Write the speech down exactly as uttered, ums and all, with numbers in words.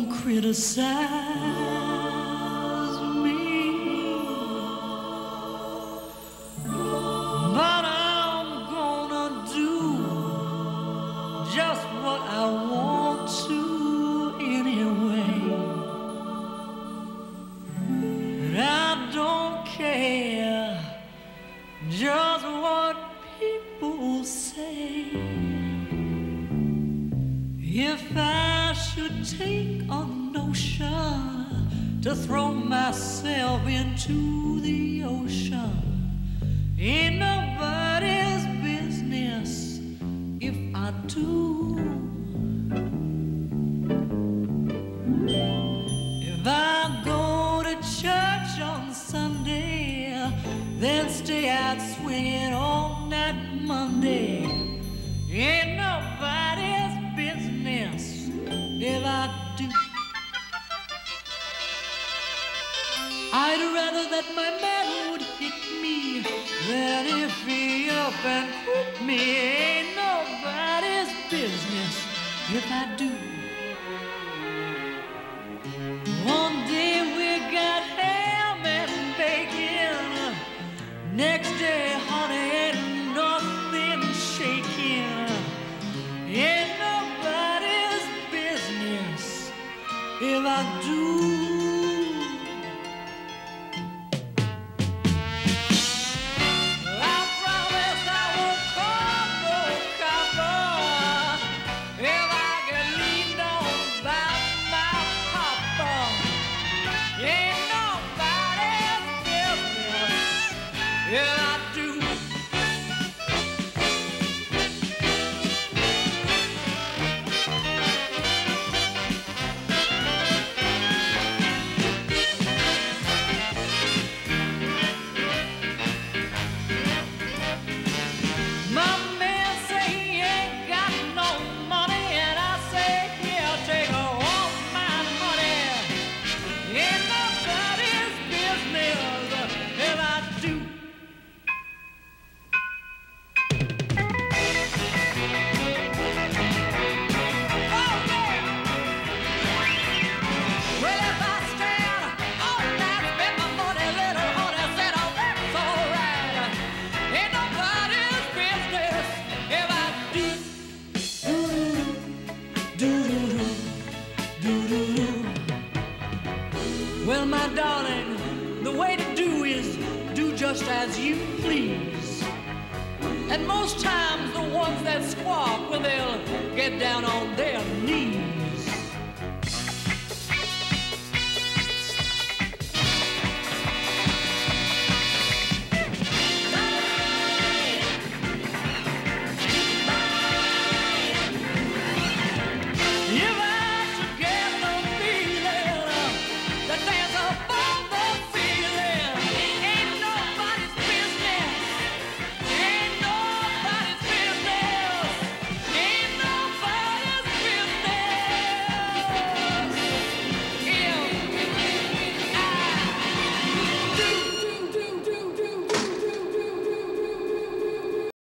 don't criticize me, but I'm gonna do just what I want to anyway. And I don't care just what people say. If I should take a notion to throw myself into the ocean, ain't nobody's business if I do. If I go to church on Sunday, then stay out swinging all night Monday, ain't nobody's business if I do. I'd rather that my man would hit me than if he up and quit me. Ain't nobody's business if I do. One day we got ham and bacon, next day honey ain't nothing shaking. Ain't nobody's business if I do. I promise I won't call no copper if I get leaned on by my papa. Ain't nobody's business if I do. Well, my darling, the way to do is do just as you please. And most times the ones that squawk, well, they'll get down on their knees.